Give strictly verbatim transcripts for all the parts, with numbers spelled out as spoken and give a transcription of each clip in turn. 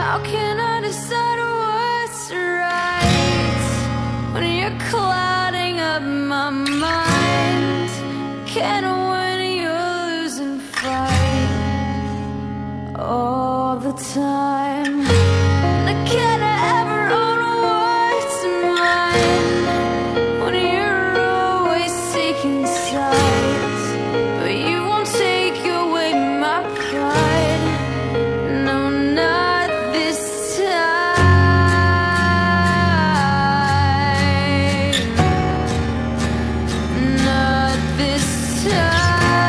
How can I decide what's right when you're clouding up my mind? Can't win, you're losing fight all the time. And I can't ever own what's mine when you're always taking sides, but you won't take away my pride. No, not this time. Not this time.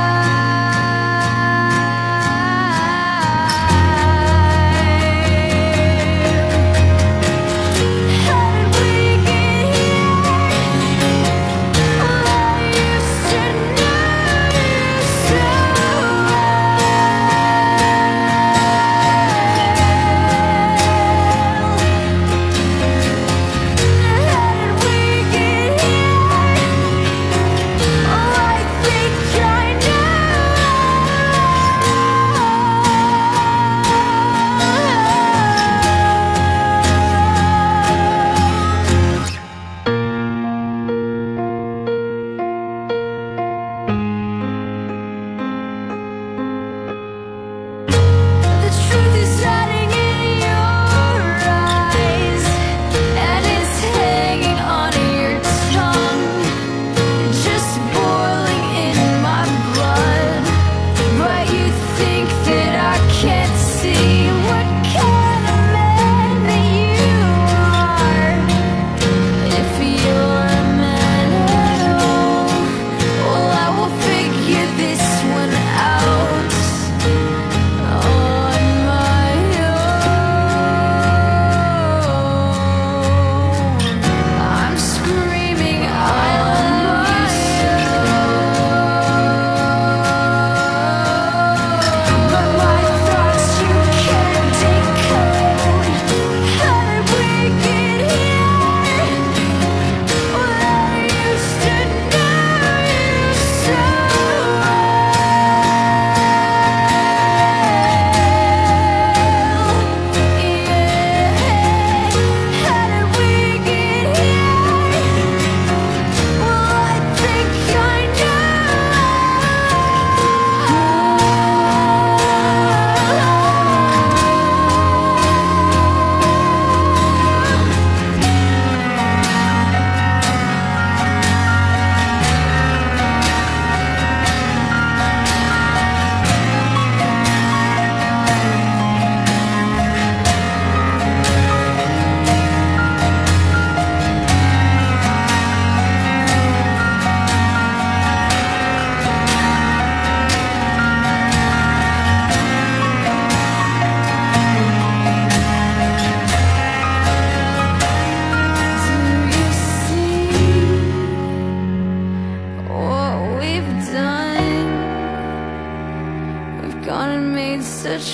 Gone and made such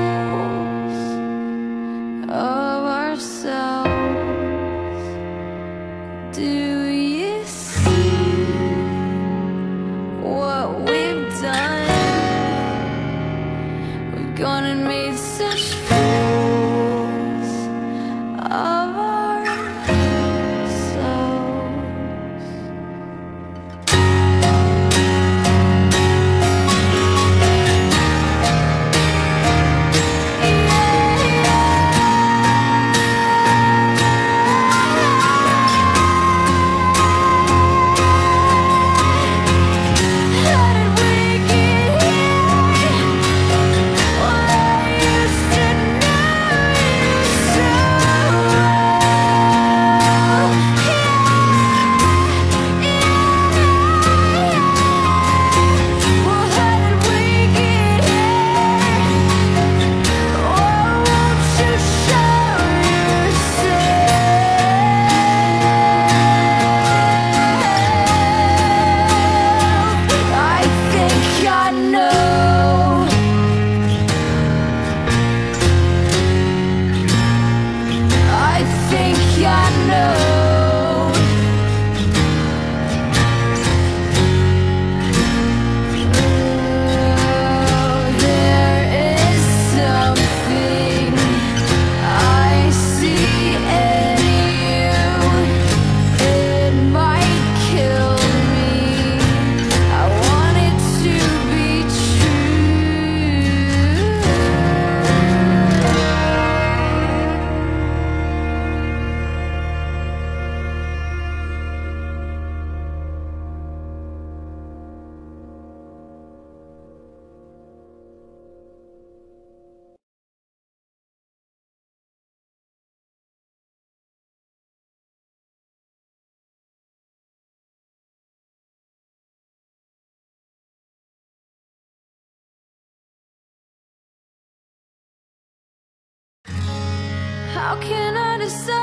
fools of ourselves. Do you see what we've done? We've gone and made such fools of ourselves. What I used to How can I decide?